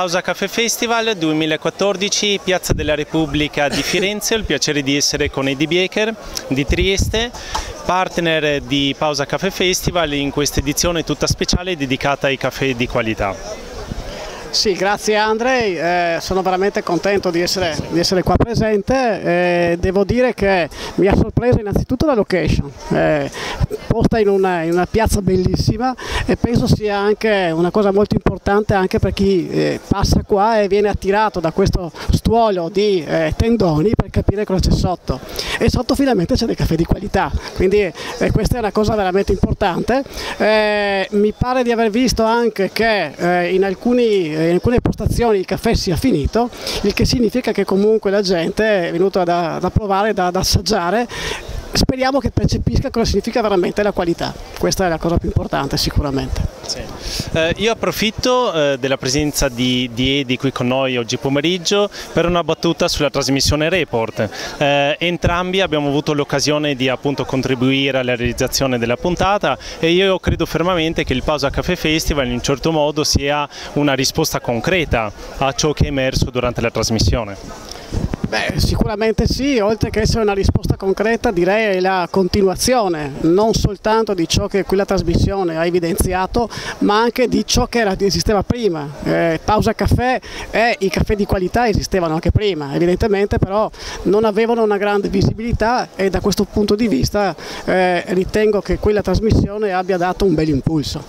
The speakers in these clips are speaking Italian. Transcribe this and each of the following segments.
Pausa Caffè Festival 2014, Piazza della Repubblica di Firenze. Ho il piacere di essere con Eddie Bieker di Trieste, partner di Pausa Caffè Festival in questa edizione tutta speciale dedicata ai caffè di qualità. Sì, grazie Andrei, sono veramente contento di essere qua presente. Devo dire che mi ha sorpreso innanzitutto la location, posta in una piazza bellissima, e penso sia anche una cosa molto importante anche per chi passa qua e viene attirato da questo stuolo di tendoni per capire cosa c'è sotto. E sotto finalmente c'è del caffè di qualità, quindi questa è una cosa veramente importante. Mi pare di aver visto anche che in alcune postazioni il caffè sia finito, il che significa che comunque la gente è venuta da provare, da assaggiare. Speriamo che percepisca cosa significa veramente la qualità. Questa è la cosa più importante sicuramente. Sì. Io approfitto della presenza di Eddie qui con noi oggi pomeriggio per una battuta sulla trasmissione Report. Entrambi abbiamo avuto l'occasione di appunto contribuire alla realizzazione della puntata, e io credo fermamente che il Pausa Caffè Festival in un certo modo sia una risposta concreta a ciò che è emerso durante la trasmissione. Beh, sicuramente sì, oltre che essere una risposta concreta, direi è la continuazione non soltanto di ciò che quella trasmissione ha evidenziato, ma anche di ciò che esisteva prima. Pausa Caffè e i caffè di qualità esistevano anche prima, evidentemente però non avevano una grande visibilità, e da questo punto di vista ritengo che quella trasmissione abbia dato un bel impulso.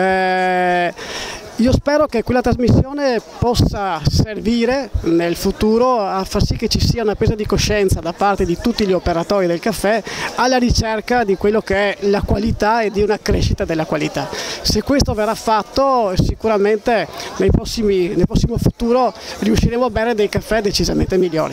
Io spero che quella trasmissione possa servire nel futuro a far sì che ci sia una presa di coscienza da parte di tutti gli operatori del caffè alla ricerca di quello che è la qualità e di una crescita della qualità. Se questo verrà fatto, sicuramente nel prossimo futuro riusciremo a bere dei caffè decisamente migliori.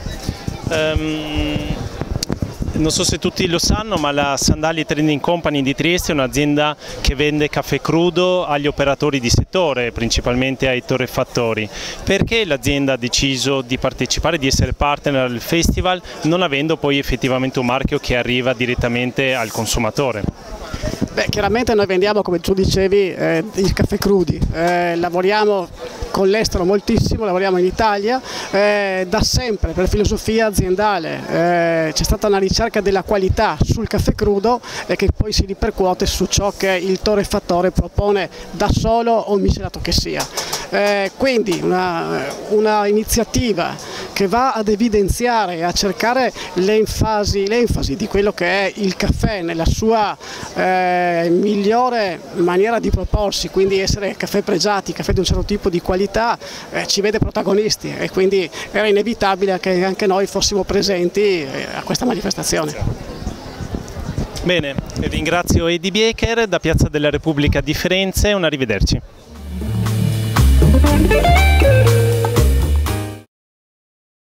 Non so se tutti lo sanno, ma la Sandali Trading Company di Trieste è un'azienda che vende caffè crudo agli operatori di settore, principalmente ai torrefattori. Perché l'azienda ha deciso di partecipare, di essere partner al festival, non avendo poi effettivamente un marchio che arriva direttamente al consumatore? Beh, chiaramente noi vendiamo, come tu dicevi, i caffè crudi, lavoriamo con l'estero moltissimo, lavoriamo in Italia, da sempre per filosofia aziendale c'è stata una ricerca della qualità sul caffè crudo, e che poi si ripercuote su ciò che il torrefattore propone da solo o miscelato che sia. Quindi una iniziativa che va ad evidenziare e a cercare l'enfasi di quello che è il caffè nella sua migliore maniera di proporsi, quindi essere caffè pregiati, caffè di un certo tipo di qualità, ci vede protagonisti, e quindi era inevitabile che anche noi fossimo presenti a questa manifestazione. Bene, ringrazio Eddie Bieker da Piazza della Repubblica di Firenze, un arrivederci.